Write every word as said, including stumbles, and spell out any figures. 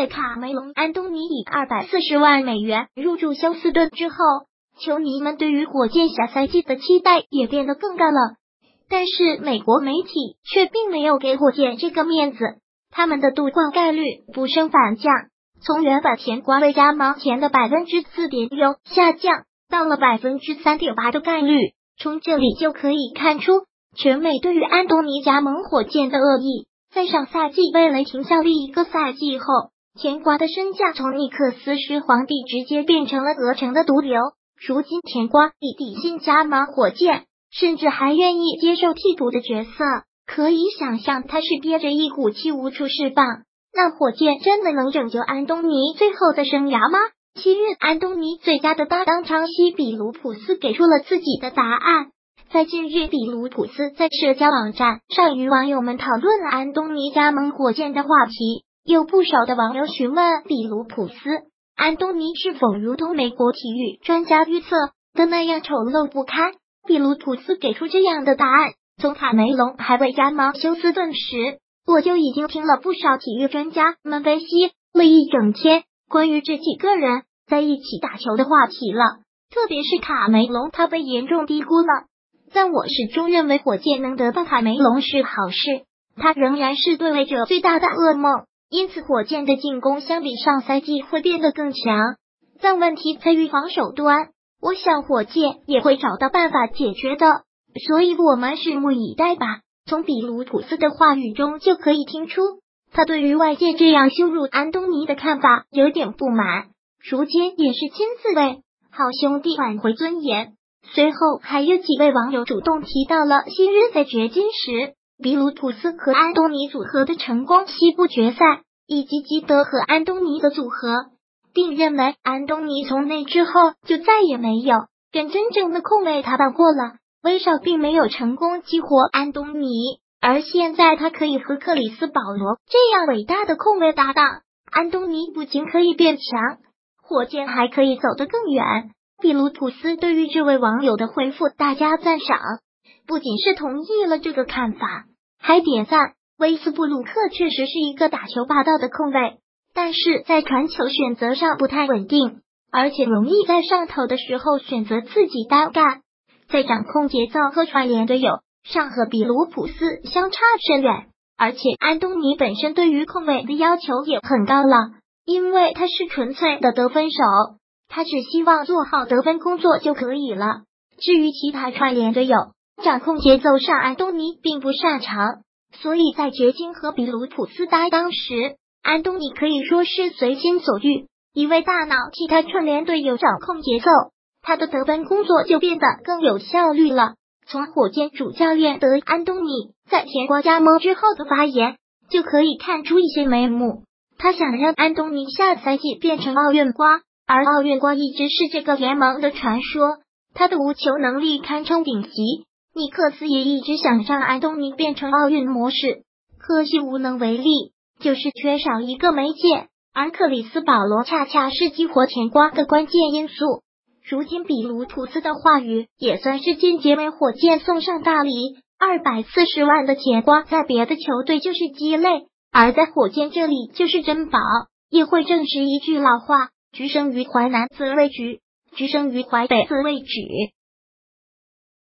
在卡梅隆·安东尼以二百四十万美元入驻休斯顿之后，球迷们对于火箭下赛季的期待也变得更高了。但是美国媒体却并没有给火箭这个面子，他们的夺冠概率不升反降，从原本甜瓜被加盟前的 百分之四点六 下降到了 百分之三点八 的概率。从这里就可以看出，全美对于安东尼加盟火箭的恶意。在上赛季为雷霆效力一个赛季后，甜瓜的身价从尼克斯狮皇帝直接变成了鹅城的毒瘤。如今甜瓜以底薪加盟火箭，甚至还愿意接受替补的角色，可以想象他是憋着一股气无处释放。那火箭真的能拯救安东尼最后的生涯吗？七日，安东尼最佳的搭档昌西比卢普斯给出了自己的答案。在近日，比卢普斯在社交网站上与网友们讨论了安东尼加盟火箭的话题，有不少的网友询问比卢普斯，安东尼是否如同美国体育专家预测的那样丑陋不堪？比卢普斯给出这样的答案：从卡梅隆还未加盟休斯顿时，我就已经听了不少体育专家们分析了一整天关于这几个人在一起打球的话题了，特别是卡梅隆，他被严重低估了。但我始终认为火箭能得到卡梅隆是好事，他仍然是对位者最大的噩梦，因此火箭的进攻相比上赛季会变得更强。但问题在于防守端，我想火箭也会找到办法解决的，所以我们拭目以待吧。从比卢普斯的话语中就可以听出，他对于外界这样羞辱安东尼的看法有点不满，如今也是亲自为好兄弟挽回尊严。随后还有几位网友主动提到了昔日在掘金时比卢普斯和安东尼组合的成功西部决赛，以及基德和安东尼的组合，并认为安东尼从那之后就再也没有跟真正的控卫搭档过了。威少并没有成功激活安东尼，而现在他可以和克里斯保罗这样伟大的控卫搭档，安东尼不仅可以变强，火箭还可以走得更远。比卢普斯对于这位网友的回复大加赞赏，不仅是同意了这个看法，还点赞威斯布鲁克确实是一个打球霸道的控卫，但是在传球选择上不太稳定，而且容易在上头的时候选择自己单干，在掌控节奏和串联队友上和比卢普斯相差甚远。而且安东尼本身对于控卫的要求也很高了，因为他是纯粹的得分手，他只希望做好得分工作就可以了。至于其他串联队友，掌控节奏上安东尼并不擅长，所以在掘金和比卢普斯搭档时，安东尼可以说是随心所欲，一位大脑替他串联队友掌控节奏，他的得分工作就变得更有效率了。从火箭主教练德安东尼在甜瓜加盟之后的发言就可以看出一些眉目，他想让安东尼下赛季变成奥运瓜，而奥运瓜一直是这个联盟的传说，他的无球能力堪称顶级。尼克斯也一直想让安东尼变成奥运模式，可惜无能为力，就是缺少一个媒介，而克里斯保罗恰恰是激活甜瓜的关键因素。如今比卢普斯的话语也算是间接为火箭送上大礼，二百四十万的甜瓜在别的球队就是鸡肋，而在火箭这里就是珍宝，也会证实一句老话，橘生于淮南则为橘，橘生于淮北则为枳。